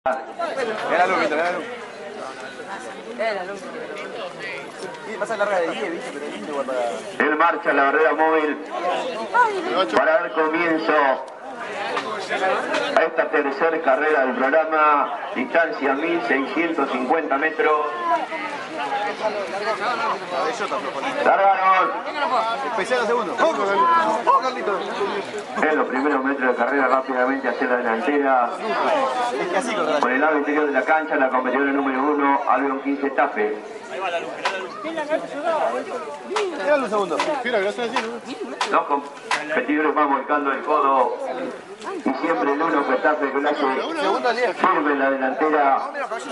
Era la luz, era la luz. Era la luz. Sí, pasa larga de 10, ¿viste? Pero es lindo igual para... En marcha la barrera móvil para dar comienzo a esta tercera carrera del programa, distancia 1650 metros. Largaron. Especial segundo. En los primeros metros de carrera rápidamente hacia la delantera. Por el lado interior de la cancha, la competidora número 1, Albion 15 Tafe. Era un segundo. Los competidores van volcando el codo y siempre el uno Getafe que lo hace firme en la delantera.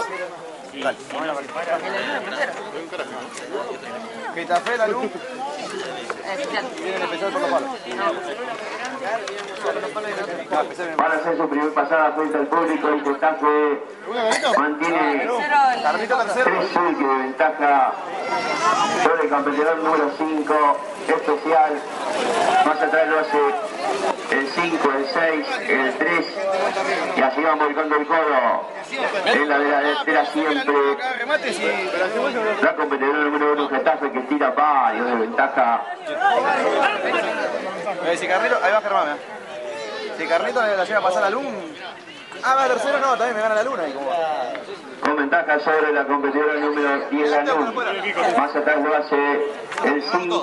Getafe, la luz. Viene el especial por los palos. Para hacer su primer pasada frente al público y Getafe mantiene 3 únicos de ventaja sobre el campeonato número 5 especial. Más atrás lo hace el 5, el 6, el 3 y así van volcando el codo en la delantera siempre. La competidora número 1 Getafe que tira varios de ventaja. Si Carrito, ahí va Germán, si Carrito la lleva a pasar a Luna. Ah, va tercero, no, también me gana la Luna. Y como... Con ventaja sobre la competidora número 10 Lanús. Más atrás lo hace el 5.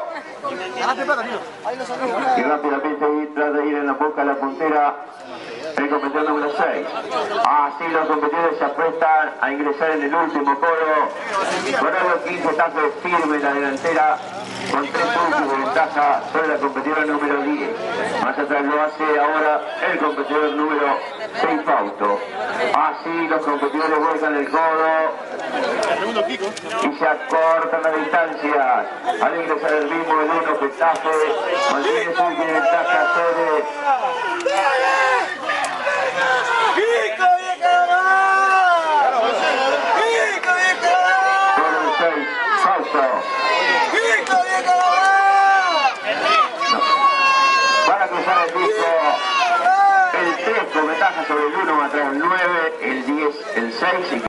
Y rápidamente trata de ir en la boca a la puntera el competidor número 6. Así los competidores se apuestan a ingresar en el último codo. Con algo 15 Tafe firme en la delantera con 3 puntos de ventaja sobre la competidora número 10. Más atrás lo hace ahora el competidor número 6 Fausto. Así los competidores vuelcan el codo y se acortan las distancias. Al ingresar el ritmo del 1 Getafe mantiene su ventaja sobre el 6 Fausto. Para cruzar el disco, el 3 con ventaja sobre el 1, atrás el 9, el 10, el 6 y